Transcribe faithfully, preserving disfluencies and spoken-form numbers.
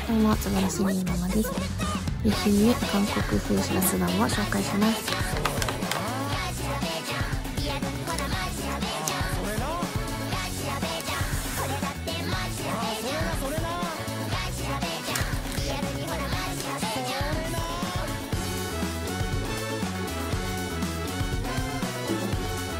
どうも、つばらしみママです。ゆひゆ韓国風しらす丼を紹介します。